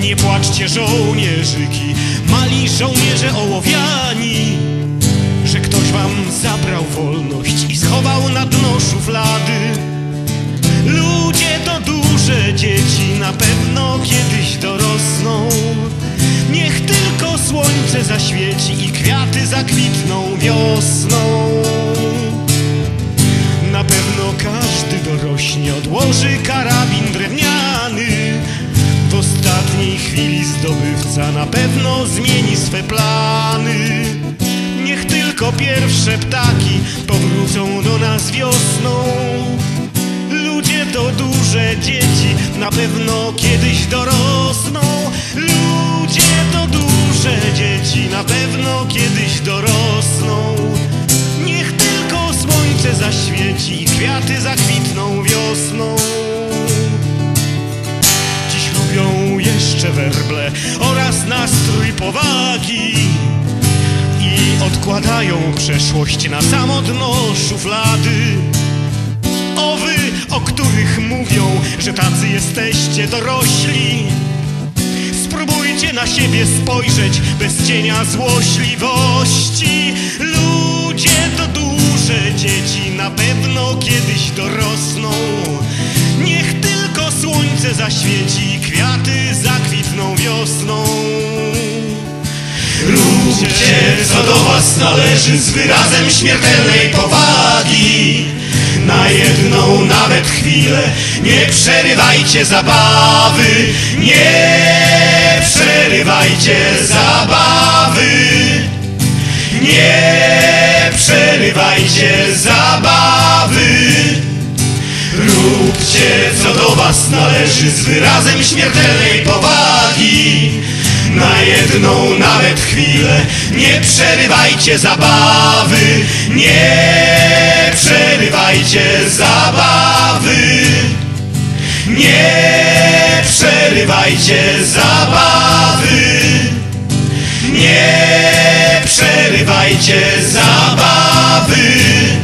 Nie płaczcie, żołnierzyki, mali żołnierze ołowiani, że ktoś wam zabrał wolność i schował na dno szuflady. Ludzie to duże dzieci, na pewno kiedyś dorosną. Niech tylko słońce zaświeci i kwiaty zakwitną wiosną. Na pewno każdy dorośnie, odłoży karabin drewniany. W ostatniej chwili zdobywca na pewno zmieni swe plany. Niech tylko pierwsze ptaki powrócą do nas wiosną. Ludzie to duże dzieci, na pewno kiedyś dorosną. Ludzie to duże dzieci, na pewno kiedyś dorosną. Niech tylko słońce zaświeci i kwiaty zakwitną wiosną. Dziś lubią jeszcze werble oraz nastrój powagi i odkładają przeszłość na samo dno szuflady. O wy, o których mówią, że tacy jesteście dorośli, spróbujcie na siebie spojrzeć bez cienia złośliwości. Ludzie to duże dzieci, na pewno kiedyś dorosną. Niech tylko słońce zaświeci, kwiaty zakwitną wiosną. Róbcie, co do was należy, z wyrazem śmiertelnej powagi. Na jedną nawet chwilę nie przerywajcie zabawy. Nie przerywajcie zabawy. Nie przerywajcie zabawy. Róbcie, co do was należy, z wyrazem śmiertelnej powagi. Na jedną nawet chwilę nie przerywajcie zabawy. Nie przerywajcie zabawy. Nie przerywajcie zabawy. Nie przerywajcie zabawy.